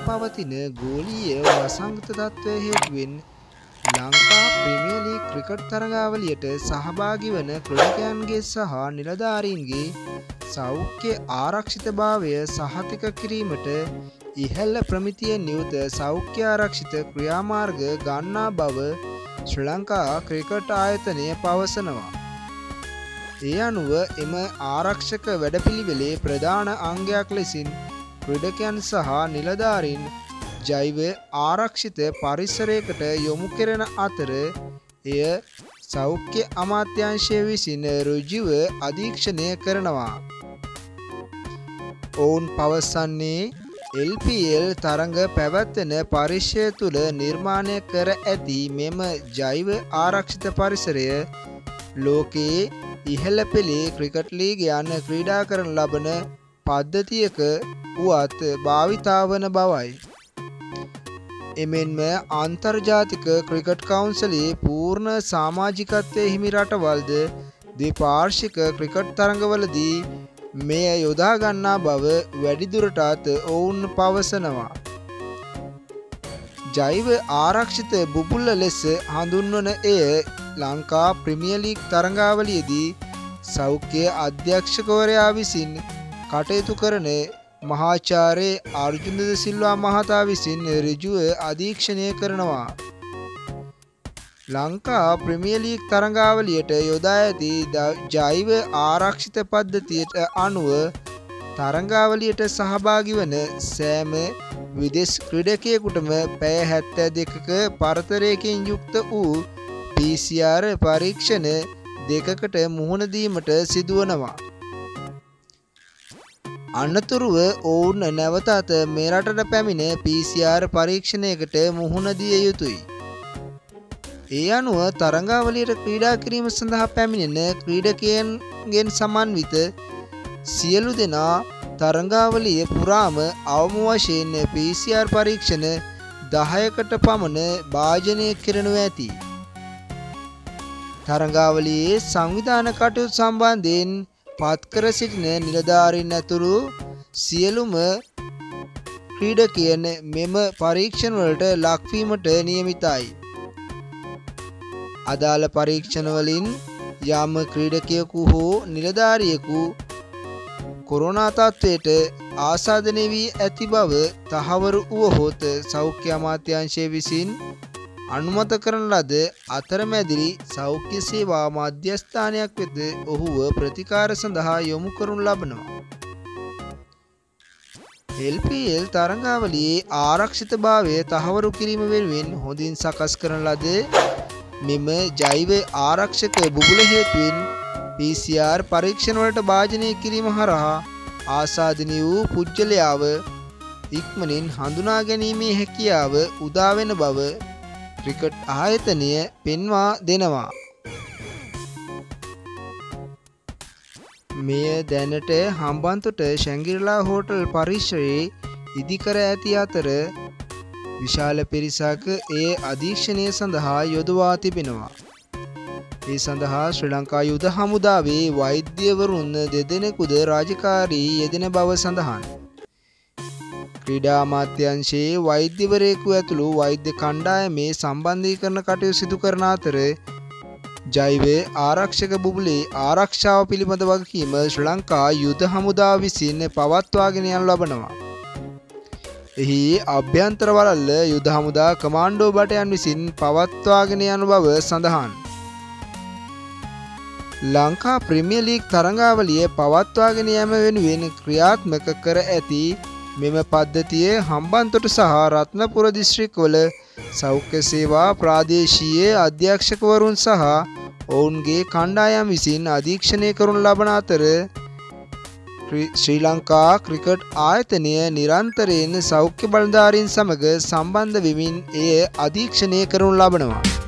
පවතින ගෝලීය වසංගත තත්ත්වය හේතුවෙන් ලංකා ප්‍රීමියර් ලීග් ක්‍රිකට් තරගාවලියට සහභාගී වන ක්‍රීඩකයන්ගේ සහ නිලධාරීන්ගේ සෞඛ්‍ය ආරක්ෂිතභාවය සහතික කිරීමට ඉහළ ප්‍රමිතියෙන් යුත සෞඛ්‍ය ආරක්ෂිත ක්‍රියාමාර්ග ගන්නා බව ශ්‍රී ලංකා ක්‍රිකට් ආයතනය පවසනවා. ඒ අනුව එම ආරක්ෂක වැඩපිළිවෙලේ ප්‍රධාන අංගයක් ලෙසින් ක්‍රීඩකයන් සහ නිලධාරීන් ජෛව ආරක්ෂිත පරිසරයකට යොමු කෙරෙන අතර එය සෞඛ්‍ය අමාත්‍යාංශය විසින් ඍජුව අධීක්ෂණය කරනවා. ඔවුන් පවසන්නේ LPL තරඟ පැවැත්වෙන පරිශ්‍රය තුළ නිර්මාණය කර ඇති මෙම ජෛව ආරක්ෂිත පරිසරය ලෝකයේ ඉහළ පෙළේ ක්‍රිකට් ලීගයන් ක්‍රීඩා කරන ලබන පද්ධතියක වුවත් භාවිතා වන බවයි. එමෙන්ම අන්තර්ජාතික ක්‍රිකට් කවුන්සිලයේ පූර්ණ සමාජිකත්වයේ හිමි රටවල්ද ද්විපාර්ශ්වික ක්‍රිකට් තරඟවලදී මෙය යොදා ගන්නා බව වැඩිදුරටත් ඔවුන් පවසනවා. ජෛව ආරක්ෂිත බුබුල්ල ලෙස හඳුන්වන එය ලංකා ප්‍රීමියර් ලීග් තරඟාවලියේදී සෞඛ්‍ය අධ්‍යක්ෂකවරයා විසින් කටයුතු කරන මහාචාර්ය අර්ජුන ද සිල්වා මහතා විසින් ඍජුව අධීක්ෂණය කරනවා. ලංකා ප්‍රීමියර් ලීග් තරඟාවලියට යොදා ඇති ජෛව ආරක්ෂිත පද්ධතියට අනුව තරඟාවලියට සහභාගී වන සෑම විදේශ ක්‍රීඩකයෙකුටම පැය 72ක පරතරයකින් යුක්ත වූ PCR පරීක්ෂණ දෙකකට මුහුණ දීමට සිදුවනවා. අනතුරුව ඔවුන් නැවතත් මේ රටට පැමිණ PCR පරීක්ෂණයකට මුහුණ දිය යුතුයි. ඒ අනුව තරඟාවලියට ක්‍රීඩා කිරීම සඳහා පැමිණෙන ක්‍රීඩකයන්ගෙන් සමන්විත සියලු දෙනා තරඟාවලිය පුරාම අවම වශයෙන් PCR පරීක්ෂණ 10කට පමණ භාජනය කරනු ඇති. තරඟාවලියේ සංවිධාන කටයුතු සම්බන්ධයෙන් පත්කර සිටින නිලධාරීන් ඇතුළු සියලුම ක්‍රීඩකයන් මෙම පරීක්ෂණ වලට ලක්වීමට නියමිතයි. අදාළ පරීක්ෂණ වලින් යම් ක්‍රීඩකයෙකු හෝ නිලධාරියෙකු කොරෝනා තත්ත්වයට ආසාදනය වී ඇති බව තහවුරු වුවහොත් සෞඛ්‍ය අමාත්‍යාංශය විසින් අනුමත කරන ලද අතරමැදිරි සෞඛ්‍ය සේවා මධ්‍යස්ථානයක් වෙත ඔහුව ප්‍රතිකාර සඳහා යොමු කරනු ලබනවා. LPL තරඟාවලියේ ආරක්ෂිතභාවය තහවුරු කිරීම වෙනුවෙන් හොඳින් සකස් කරන ලද මෙම ජෛව ආරක්ෂක බුබුල හේතුවෙන් PCR පරීක්ෂණ වලට භාජනය කිරීම හරහා ආසාදනීය වූ පුජ්‍යලයාව ඉක්මනින් හඳුනා ගැනීමේ හැකියාව උදා වෙන බව ක්‍රිකට් ආයතනය පෙන්වා දෙනවා. මෙය දැනට හම්බන්තොට ශැංග්‍රීලා හෝටල් පරිසරයේ ඉදිකර ඇති අතර විශාල පිරිසක් ඒ අධීක්ෂණය සඳහා යොදවා තිබෙනවා. ඒ සඳහා ශ්‍රී ලංකා යුද හමුදාවේ වෛද්‍යවරුන් දෙදෙනෙකුද රාජකාරී යෙදෙන බව සඳහන්. ක්‍රීඩා අමාත්‍යාංශයේ වෛද්‍යවරයෙකු ඇතුළු වෛද්‍ය කණ්ඩායමේ සම්බන්ධීකරණ කටයුතු සිදු කරන අතර ජෛව ආරක්ෂක බුබුලේ ආරක්ෂාව පිළිබඳ වගකීම ශ්‍රී ලංකා යුද හමුදාව විසින් පවත්වාගෙන යනු ලබනවා. එහි අභ්‍යන්තර වළල්ල යුද හමුදා කමාන්ඩෝ බටයන් විසින් පවත්වාගෙන යන බව සඳහන්. ලංකා ප්‍රීමියර් ලීග් තරඟාවලිය පවත්වාගෙන යාම වෙනුවෙන් ක්‍රියාත්මක කර ඇති මෙම පද්ධතිය හම්බන්තොට සහ රත්නපුර දිස්ත්‍රික්කවල සෞඛ්‍ය සේවා ප්‍රාදේශීය අධ්‍යක්ෂකවරුන් සහ ඔවුන්ගේ කණ්ඩායම් විසින් අධීක්ෂණය කරනු ලබන අතර ශ්‍රී ලංකා ක්‍රිකට් ආයතනය නිරන්තරයෙන් සෞඛ්‍ය බලධාරීන් සමග සම්බන්ධ වෙමින් එය අධීක්ෂණය කරනු ලබනවා.